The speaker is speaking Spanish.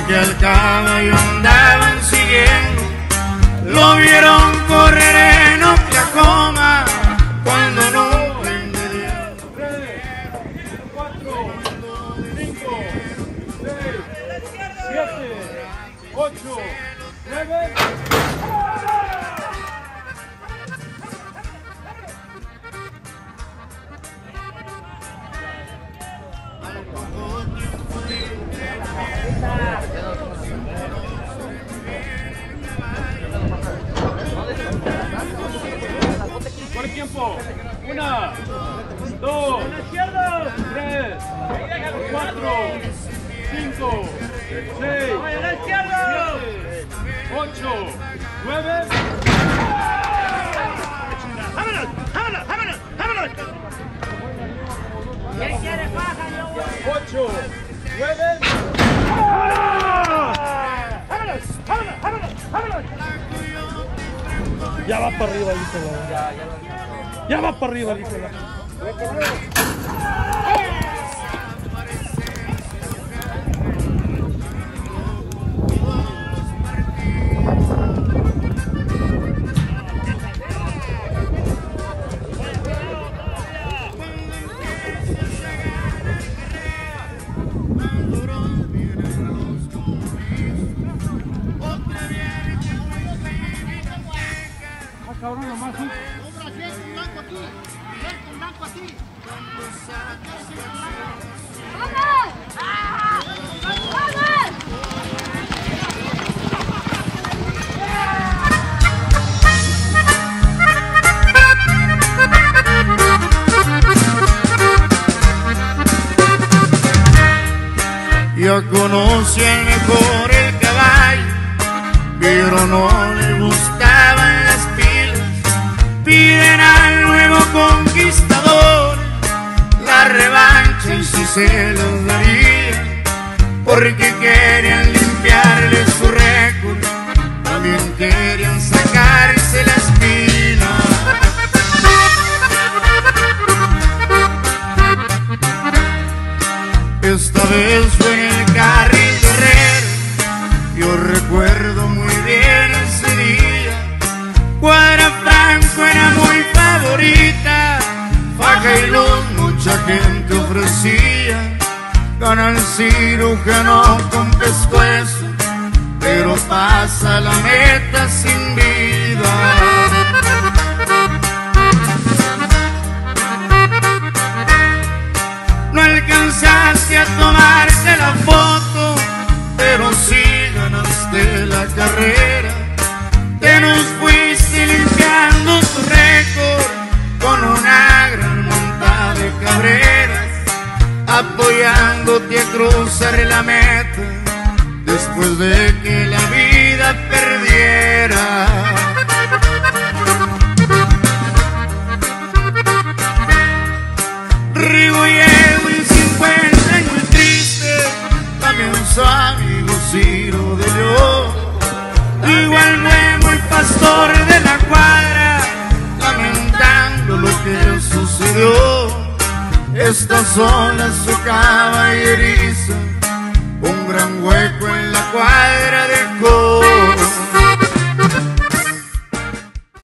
que al caballo andaban siguiendo, lo vieron correr en Oklahoma cuando no entendía. 3, 4, 5, 6, 7, 8, 9. Por el tiempo. 1, 2, 3, 4, 5, 6, 7, 8, 9. ¡Vámonos! ¡Vámonos! ¡Vámonos! ¡Vámonos! ¿Quién quiere faja? 8, 9. ¡Vámonos! ¡Vámonos! ¡Vámonos! ¡Vámonos! Ya va para arriba, Nicolás. Ya va para arriba, Nicolás. Cabrón, nomás un blanco aquí. Un blanco aquí. ¡Vamos! ¡Vamos! Yo conocí al mejor el caballo, pero no le gustaban las pilas. Piden al nuevo conquistador la revancha y si se los daría, porque querían limpiarle su récord, también querían sacarse la espina. Esta vez fue en el carril de Herrera, yo recuerdo muy bien ese día. Cuadra Franco era muy favorita, faja y luz mucha gente ofrecía. Gana el cirujano con pescuezo, pero pasa la meta sin vida. No alcanzaste a tomarte la foto, pero sí ganaste la carrera. Te nos fuiste limpiando tu récord con una gran monta de cabreras, apoyándote a cruzar la meta después de que la vida perdiera. Rigo y Edwin se encuentran muy tristes, también su amigo Ciro de León, igual Memo el pastor de la cuadra, lamentando lo que sucedió. Estas son las su caballeriza, un gran hueco en la cuadra de